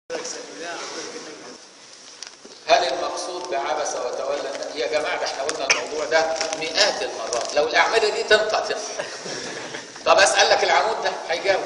هل المقصود بعبس وتولى؟ يا جماعه ده احنا قلنا الموضوع ده مئات المرات، لو الاعمده دي تنقع. طب اسالك العمود ده هيجاوب.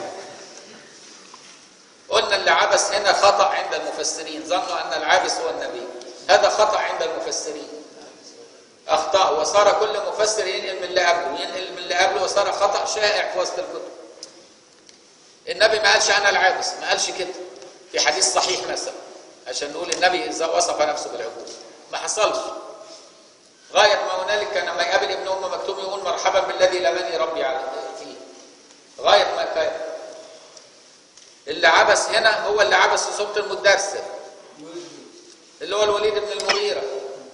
قلنا اللي عبس هنا خطا عند المفسرين، ظنوا ان العابس هو النبي، هذا خطا عند المفسرين، اخطاء وصار كل مفسر ينقل من اللي قبله ينقل من اللي قبله وصار خطا شائع في وسط الكتب. النبي ما قالش انا العابس، ما قالش كده في حديث صحيح مثلا عشان نقول النبي اذا وصف نفسه بالعبوس، ما حصلش. غايه ما هنالك كان لما يقابل ابن ام مكتوم يقول مرحبا بالذي لمني ربي على فيه، غايه ما كان. اللي عبس هنا هو اللي عبس في سوره المدثر، اللي هو الوليد بن المغيره،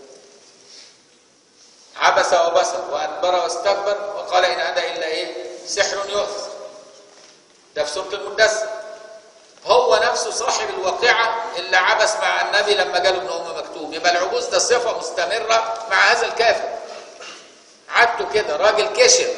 عبس وبصر وادبر واستكبر وقال ان هذا الا ايه؟ سحر يؤثر. ده في سوره المدثر. هو نفسه صاحب الواقعه اللي عبس مع النبي لما جاله ابن ام مكتوم. يبقى العبوس ده صفه مستمره مع هذا الكافر، عادته كده، راجل كشر.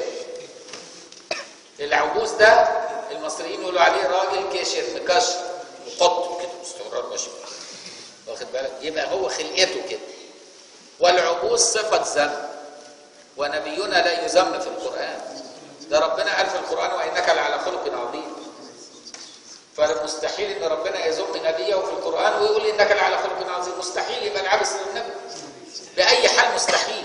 العبوس ده المصريين يقولوا عليه راجل كشر مكشر مقط كده باستمرار ماشي، واخد بالك؟ يبقى هو خلقته كده. والعبوس صفه ذم، ونبينا لا يذم في القران. ده ربنا قال في القران وانك لعلى خلق عظيم. فمستحيل ان ربنا يذم نبيه في القران ويقول انك لعلى خلق عظيم، مستحيل يبقى العبس للنبي باي حال، مستحيل.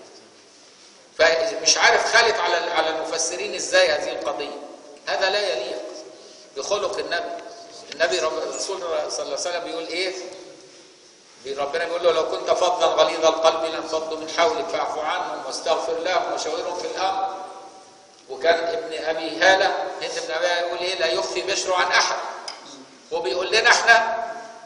فمش عارف خالف على المفسرين ازاي هذه القضيه. هذا لا يليق بخلق النبي. النبي الرسول صلى الله عليه وسلم بيقول ايه؟ ربنا بيقول له لو كنت فظا غليظ القلب لانفضوا من حولك فاعف عنهم واستغفر لهم وشاورهم في الامر. وكان ابن ابي هاله هند بن ابي هاله يقول ايه؟ لا يخفي بشر عن احد. وبيقول لنا احنا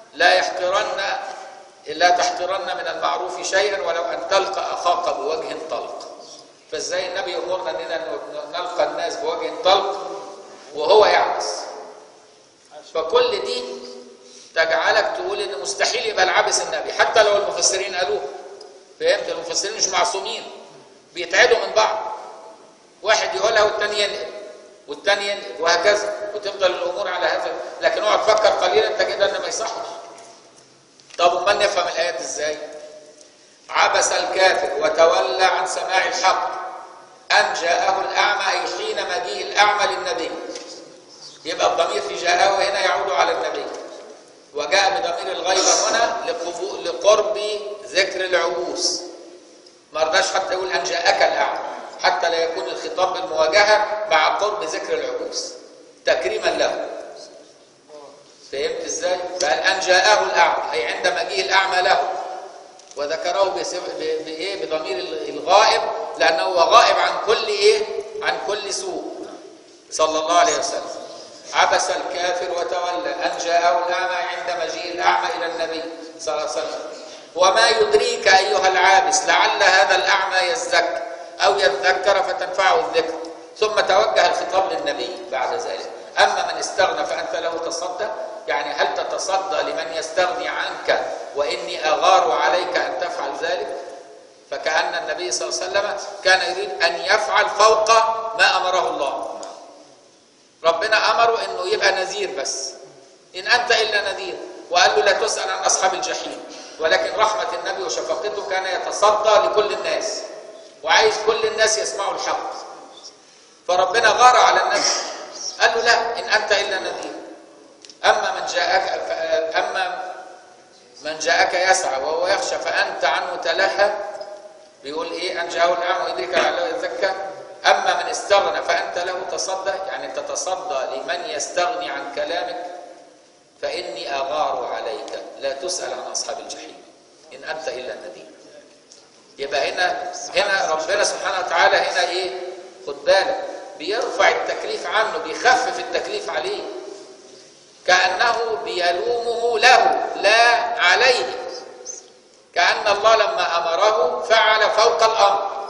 لا تحقرن من المعروف شيئا ولو ان تلقى اخاك بوجه طلق. فازاي النبي يامرنا اننا نلقى الناس بوجه طلق وهو يعبس؟ فكل دي تجعلك تقول ان مستحيل يبقى العبس النبي، حتى لو المفسرين قالوه. فهمت؟ المفسرين مش معصومين، بيتعدوا من بعض، واحد يقولها والتاني ينقل والتاني ينقل وهكذا، وتفضل الامور على هذا. لكن اقعد فكر قليلا تجد ان ما يصحش. طب امال نفهم الايات ازاي؟ عبس الكافر وتولى عن سماع الحق ان جاءه الاعمى، اي حين مجيء الاعمى للنبي. يبقى الضمير في جاءه هنا يعود على النبي، وجاء بضمير الغيبه هنا لقرب ذكر العبوس. ما رضاش حتى يقول ان جاءك الاعمى، حتى لا يكون الخطاب بالمواجهه مع قرب ذكر العبوس تكريما له. فهمت ازاي؟ فقال ان جاءه الاعمى اي عند مجيء الاعمى له، وذكره بايه؟ بضمير الغائب، لانه هو غائب عن كل ايه؟ عن كل سوء صلى الله عليه وسلم. عبس الكافر وتولى ان جاءه الاعمى عند مجيء الاعمى الى النبي صلى الله عليه وسلم. وما يدريك ايها العابس لعل هذا الاعمى يزكى او يذكر فتنفعه الذكر. ثم توجه الخطاب للنبي بعد ذلك. اما من استغنى فانت له تصدى، يعني هل تتصدى لمن يستغني عنك واني اغار عليك ان تفعل ذلك؟ فكأن النبي صلى الله عليه وسلم كان يريد ان يفعل فوق ما امره الله. ربنا امره انه يبقى نذير بس، ان انت الا نذير، وقال له لا تسأل عن اصحاب الجحيم. ولكن رحمة النبي وشفقته كان يتصدى لكل الناس وعايز كل الناس يسمعوا الحق. فربنا غار على النبي، قال له لا، ان انت الا نذير. اما من جاءك يسعى وهو يخشى فانت عنه تلهى. بيقول ايه؟ ان جاءه الاعمى يدرك لعله يزكى. اما من استغنى فانت له تصدى، يعني تتصدى لمن يستغني عن كلامك. فاني اغار عليك لا تسأل عن اصحاب الجحيم ان انت الا نذير. يبقى هنا ربنا سبحانه وتعالى هنا ايه؟ خد بالك، بيرفع التكليف عنه، بيخفف التكليف عليه، كأنه بيلومه له لا عليه. كأن الله لما أمره فعل فوق الأمر،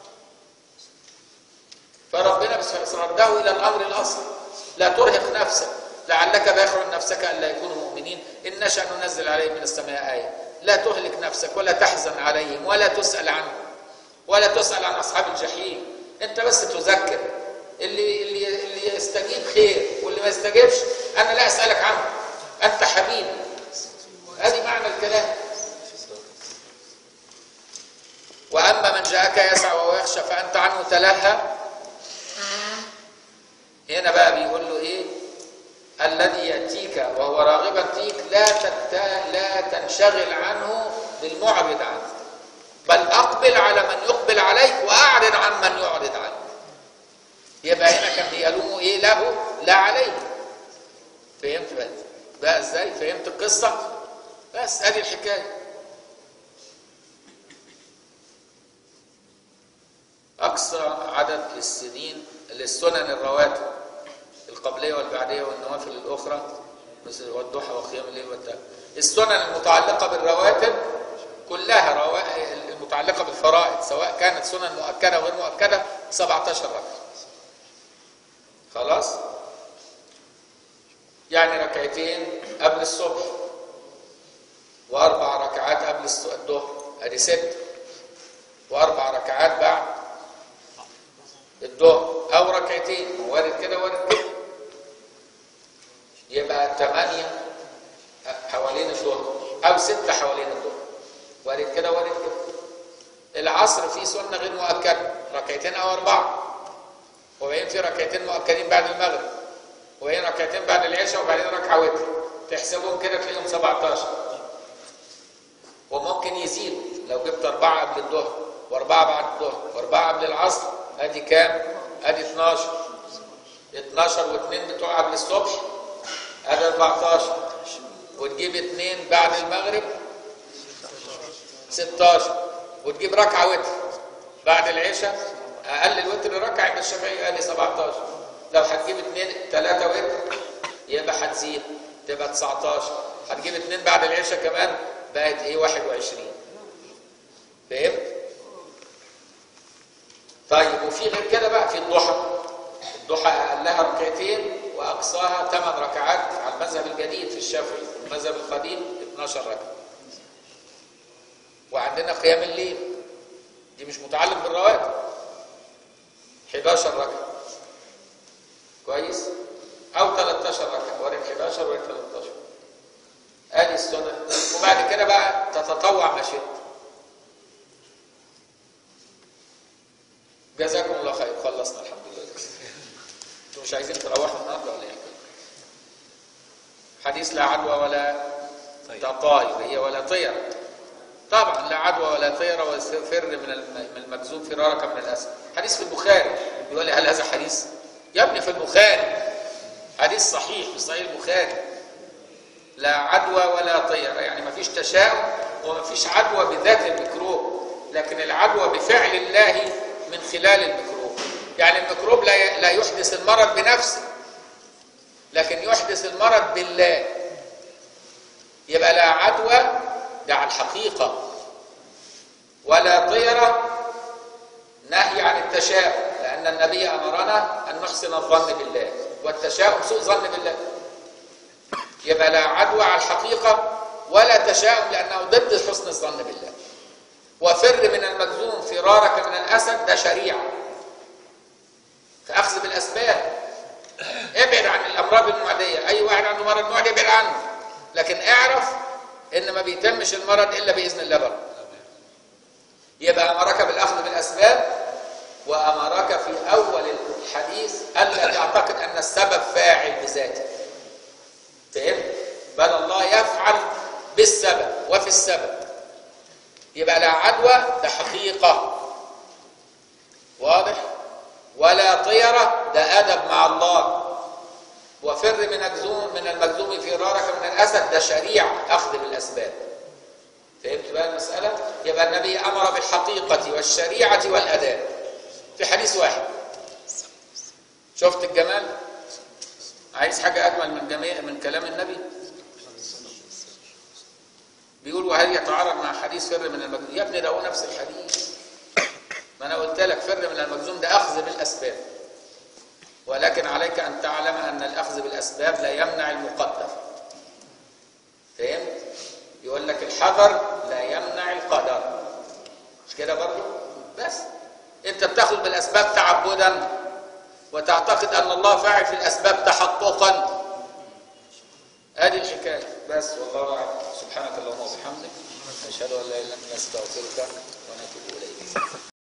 فربنا رده إلى الأمر الأصلي. لا ترهق نفسك لعلك باخع نفسك ألا يكونوا مؤمنين إن نشأ ننزل عليهم من السماء آية. لا تهلك نفسك ولا تحزن عليهم ولا تسأل عنهم ولا تسأل عن أصحاب الجحيم. أنت بس تذكر. اللي يستجيب خير واللي ما يستجيبش أنا لا أسألك عنه، أنت حبيبي. هذه معنى الكلام. وأما من جاءك يسعى وهو يخشى فأنت عنه تلهى. هنا بقى بيقول له إيه؟ الذي يأتيك وهو راغبا فيك لا تنشغل عنه بالمعرض عنه، بل أقبل على من يقبل عليك وأعرض عن من يعرض عنك. يبقى هنا كان بيلومه إيه؟ له لا عليه. فهمت بقى إزاي؟ فهمت القصة؟ بس أدي الحكاية. أقصى عدد للسنن الرواتب القبلية والبعدية والنوافل الأخرى مثل والضحى وقيام الليل والتهجد. السنن المتعلقة بالرواتب كلها المتعلقة بالفرائض سواء كانت سنن مؤكدة وغير مؤكدة 17 ركعة. خلاص؟ يعني ركعتين قبل الصبح وأربع ركعات قبل الظهر، أدي 6، وأربع ركعات بعد الظهر أو ركعتين، وارد كده وارد كده، يبقى 8 حوالين الظهر أو 6 حوالين الظهر، وارد كده وارد كده. العصر فيه سنة غير مؤكدة، ركعتين أو 4، وبعدين في ركعتين مؤكدين بعد المغرب، وبعدين ركعتين بعد العشاء، وبعدين ركعة وتر. تحسبهم كده تلاقيهم 17، وممكن يزيدوا لو جبت 4 قبل الظهر و4 بعد الظهر و4 قبل العصر، ادي كام؟ ادي 12 و2 بتوع قبل الصبح ادي 14، وتجيب 2 بعد المغرب 16، وتجيب ركعه وتر بعد العشاء، اقل الوتر ركعه عند الشافعي قال لي 17. لو هتجيب 3 وتر يبقى هتزيد تبقى 19، هتجيب 2 بعد العشاء كمان بقت ايه 21. فهمت؟ طيب وفي غير كده بقى في الضحى. الضحى اقلها ركعتين واقصاها 8 ركعات على المذهب الجديد في الشافعي، المذهب القديم 12 ركعه. وعندنا قيام الليل دي مش متعلق بالرواتب 11 ركعه. كويس؟ او 13 ركعه، وارد 11 وارد 13. ادي السنه. وبعد كده بقى تتطوع ما شئت. جزاكم الله خير، خلصنا الحمد لله. انتوا مش عايزين تروحوا النهارده ولا ايه؟ حديث لا عدوى ولا تطاير، هي ولا طير. طبعا لا عدوى ولا طير وفر من المجذوم فرارك من الاسد. حديث في البخاري. يقول لي هل هذا حديث؟ يا ابني في البخاري حديث صحيح في صحيح البخاري. لا عدوى ولا طير، يعني ما فيش تشاؤم وما فيش عدوى بذات الميكروب، لكن العدوى بفعل الله من خلال الميكروب. يعني الميكروب لا يحدث المرض بنفسه، لكن يحدث المرض بالله. يبقى لا عدوى ده على الحقيقة، ولا طيرة نهي عن التشاؤم، لأن النبي أمرنا أن نحسن الظن بالله، والتشاؤم سوء ظن بالله. يبقى لا عدوى على الحقيقة ولا تشاؤم لأنه ضد حسن الظن بالله. وفر من المجذوم فرارك من الأسد ده شريعة، فأخذ بالأسباب. ابعد عن الأمراض المعدية، أي واحد عنده مرض معدي ابعد عنه، لكن اعرف إن ما بيتمش المرض إلا بإذن الله بقى. يبقى أمرك بالأخذ بالأسباب، وأمرك في أول الحديث ألا تعتقد أن السبب فاعل بذاته. فهمت؟ بل الله يفعل بالسبب وفي السبب. يبقى لا عدوى ده حقيقة، واضح؟ ولا طيرة ده أدب مع الله. وفر من المجذوم فرارك من الأسد ده شريعة، أخذ بالأسباب. فهمت بقى المسألة؟ يبقى النبي أمر بالحقيقة والشريعة والأداب في حديث واحد. شفت الجمال؟ عايز حاجة أجمل من كلام النبي؟ بيقول وهل يتعارض مع حديث فر من المجذوم؟ يا ابني ده هو نفس الحديث. ما أنا قلت لك فر من المجذوم ده أخذ بالأسباب، ولكن عليك أن تعلم أن الأخذ بالأسباب لا يمنع المقدر. فهمت؟ يقول لك الحذر لا يمنع القدر، مش كده برضه؟ بس أنت بتاخذ بالأسباب تعبدا وتعتقد أن الله فاعل في الأسباب تحققا، ادي الحكايه بس، والله اعلم. سبحانك اللهم وبحمدك، اشهد ان لا اله الا انت، استغفرك